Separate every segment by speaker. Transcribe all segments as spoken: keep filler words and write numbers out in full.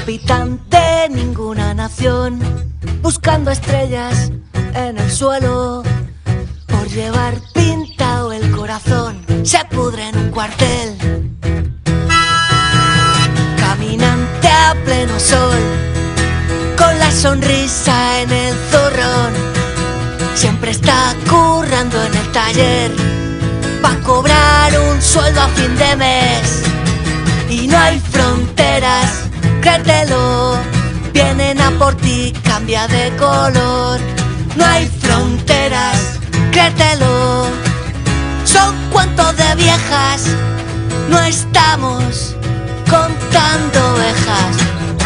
Speaker 1: Capitán de ninguna nación, buscando estrellas en el suelo. Por llevar pintado el corazón, se pudre en un cuartel. Caminante a pleno sol, con la sonrisa en el zorrón. Siempre está currando en el taller, pa' cobrar un sueldo a fin de mes. Y no hay fronteras, créetelo, vienen a por ti, cambia de color. No hay fronteras, créetelo, son cuentos de viejas, no estamos contando ovejas.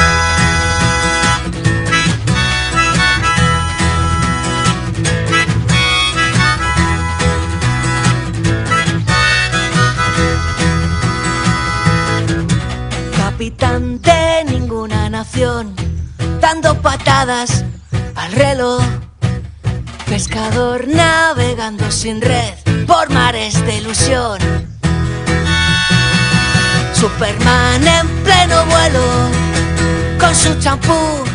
Speaker 1: Capitán de ninguna nación, dando patadas al reloj. Pescador navegando sin red por mares de ilusión. Superman en pleno vuelo, con su champú